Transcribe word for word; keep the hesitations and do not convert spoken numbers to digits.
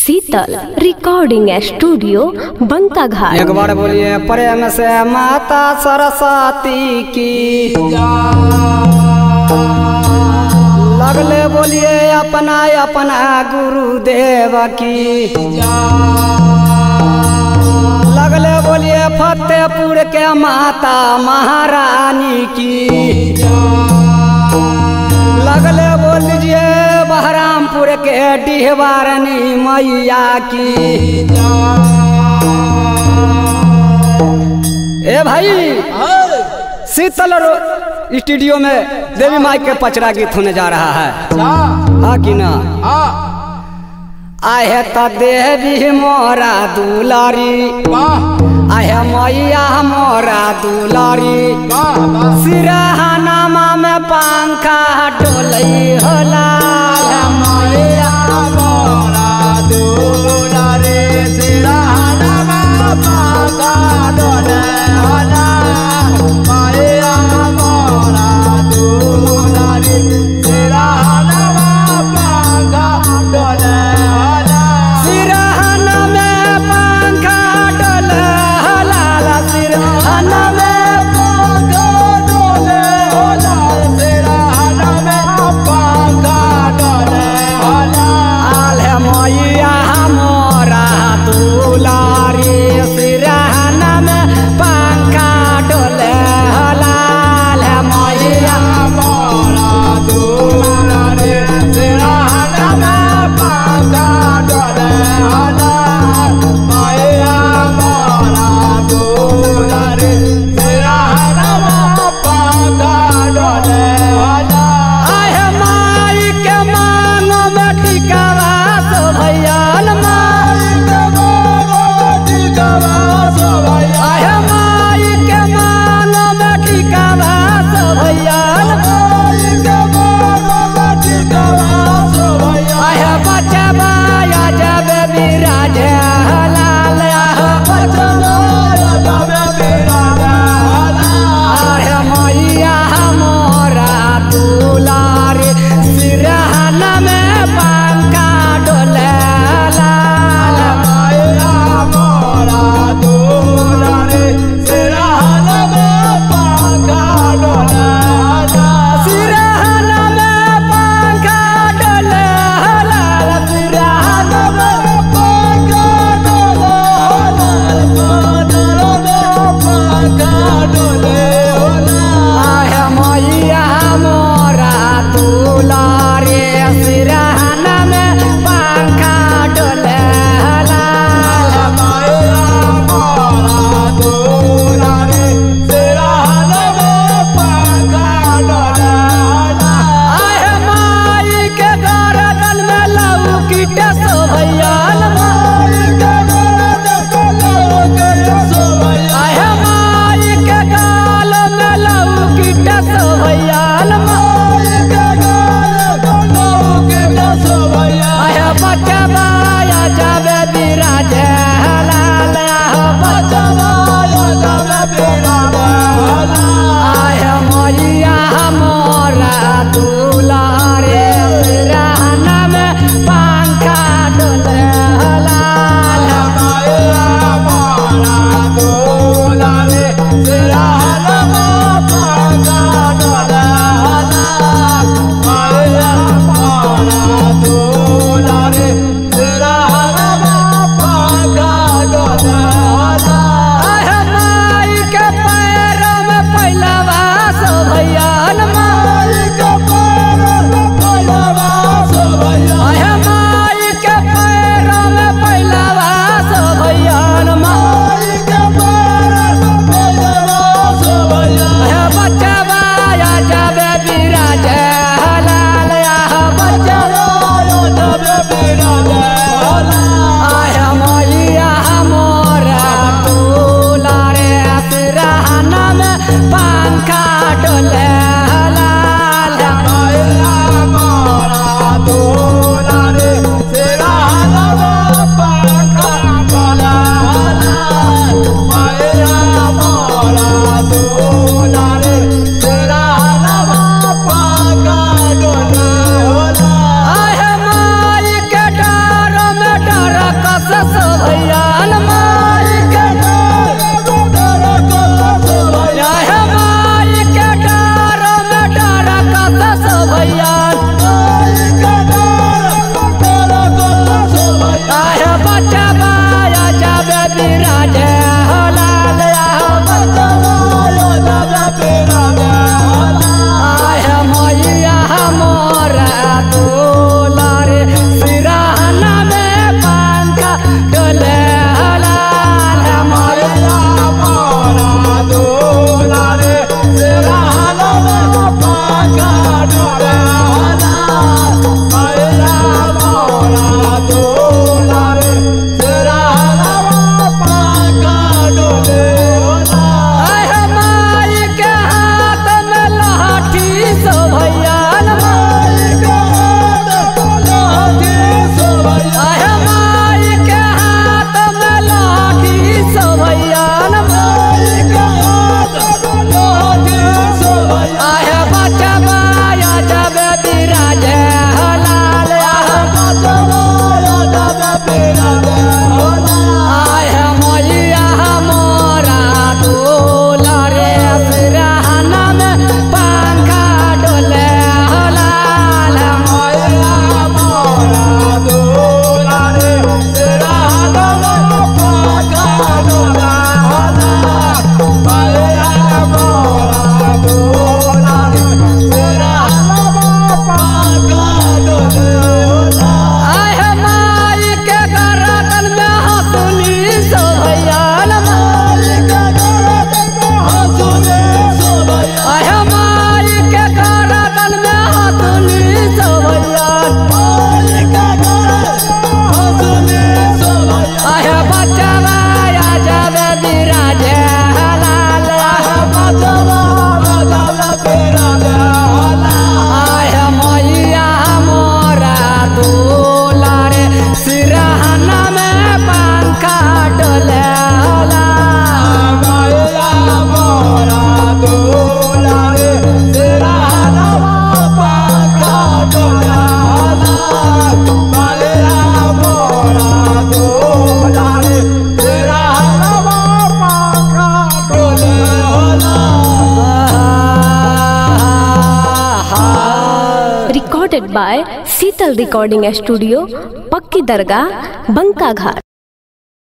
शीतल recording studio बंका घाट। एक बार बोलिए प्रेम से माता सरस्वती की, लगले बोलिए अपना अपना गुरुदेव की, लगले बोलिए फतेहपुर के माता महारानी की, लगले बोल दीजिए बहरामपुर के डिहवारनी मैया की। ए भाई शीतल स्टूडियो में देवी माई के पचरा गीत होने जा रहा है, हाँ कि ना? आहे तो देवी मोरा दुलारी, आहे मैया मोरा दुलारी, सिरहानामा में पंखा डोलई होला, मैया मोरा दुलारी, सिरहानामा पंखा डोले होला, मैया मोरा दुलारी, सिरहानामा पंखा डोले भैया माई के है माई के डर में डर कत भैया आहे बच्चा बाया जाबे बिराजे लाल आहे मैया मोरा दुलारे सिरहाना में पंखा डोले लाल मैया मोरा दुलारे सिरहाना में पंखा डोले लाल मैया मोरा दुलारे सिरहाना में पंखा डोले आहे माई के हाथ में लाठी सो भैया माई के हाथ में लाठी सो भैया आहे माई के हाथ में लाठी सो भैया माई के हाथ में लाठी सो भैया आहे बच्चा बाया जाबे बिराजे लाल आहे बच्चा बाया जाबे बिराजे आहे मैया मोरा दुलारे सिरहाना में पंखा डोले लाल मैया मोरा दुलारे सिरहाना में पंखा डोले लाल मैया मोरा दुलारे सिरहाना में पंखा डोले आहे माई के गर्दन में हंसुली सो भैया माई के गर्दन में हंसुली सो भैया आहे माई के गर्दन में हंसुली सो भैया माई के गर्दन में हंसुली सो भैया आहे बच्चा बाया जाबे बिराजे लाल आहे बच्चा बाया जाबे बिराजे लाल आहे मैया मोरा दुलारे सिरहाना में पंखा डोले लाल मैया मोरा दुलारे सिरहाना में पंखा डोले लाल मैया मोरा दुलारे सिरहाना में पंखा डोले लाल। Recorded by Sheetal recording studio, Pakki Dargah, बंका घाट।